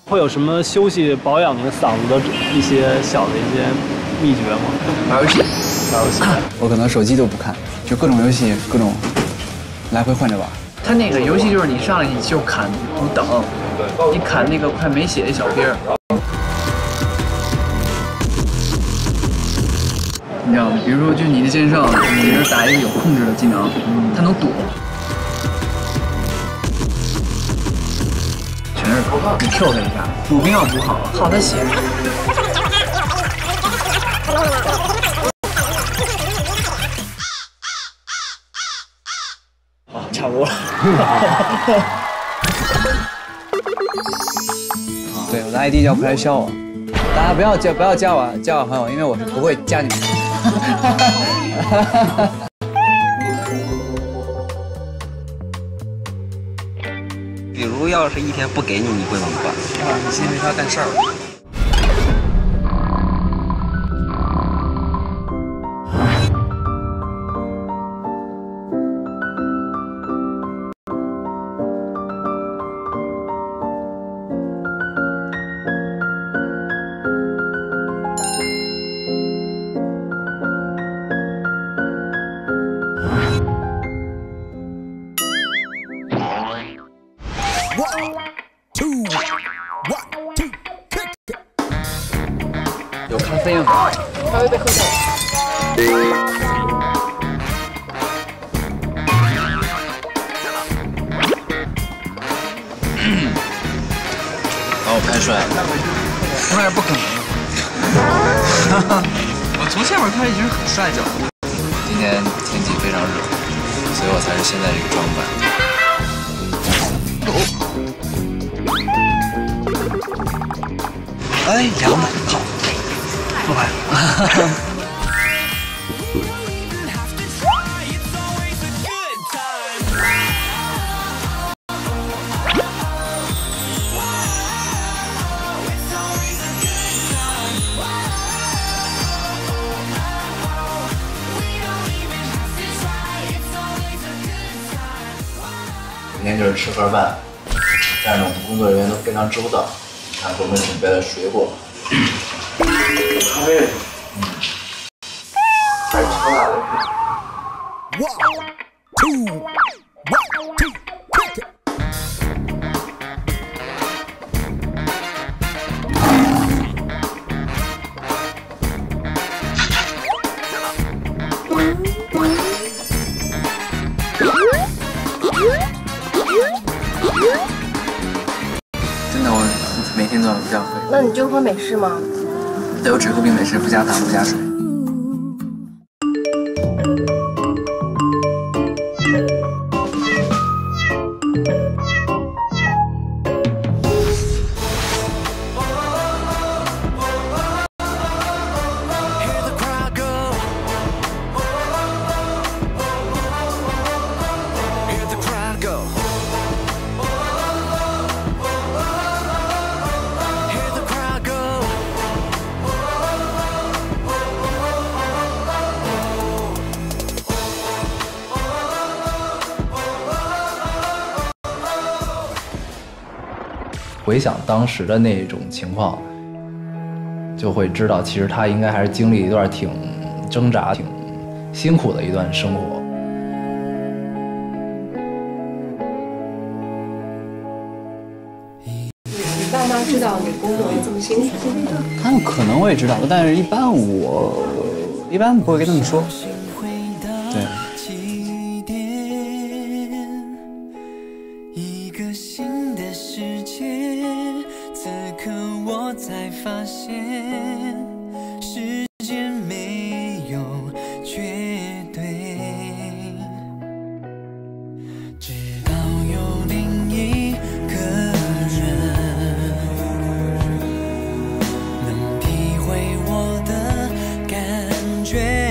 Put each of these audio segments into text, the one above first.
会有什么休息保养的嗓子的一些小的一些秘诀吗？ 玩游戏， 玩游戏， 我可能手机都不看，就各种游戏各种来回换着玩。他那个游戏就是你上来你就砍，你等，你砍那个快没血的小兵儿。你知道吗？比如说，就你的剑圣，你是打一个有控制的技能，他能躲，全是你 Q 他一下，补兵要补好，耗他血。 啊，差不多了。 对，我的 ID 叫不来笑我，大家不要加我朋友，因为我是不会加你们的。 比如要是一天不给你，你会怎么办？ 啊，你心里没法干事儿了。有咖啡吗？ 还有一杯喝酒。 把我拍帅了， 当然不可能。我从下面看一直很帅的。 今天天气非常热，所以我才是现在这个装扮。哎，凉的，好，不拍了。 每天就是吃盒饭，但是我们工作人员都非常周到，看给我们准备了水果、咖啡，还有超大的。 真的，我每天都要比较会。 那你就喝美式吗？ 对，我只喝冰美式，不加糖，不加水。 回想当时的那种情况，就会知道，其实他应该还是经历一段挺挣扎、挺辛苦的一段生活。 你爸妈知道你工作这么辛苦吗？ 他们可能会知道，但是一般不会跟他们说。对。 一个新的世界，此刻我才发现，时间没有绝对，直到有另一个人能体会我的感觉。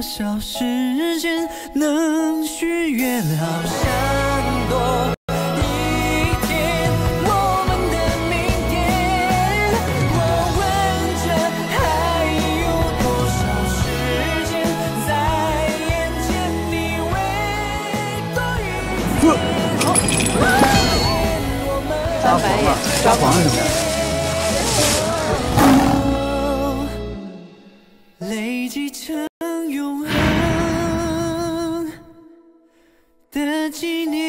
少时间能许愿？好想多一点我们的明天。我问着还有多少时间在眼前？你会多一点？ 撒谎了，撒谎了什么呀？ 累积成永恒的纪念。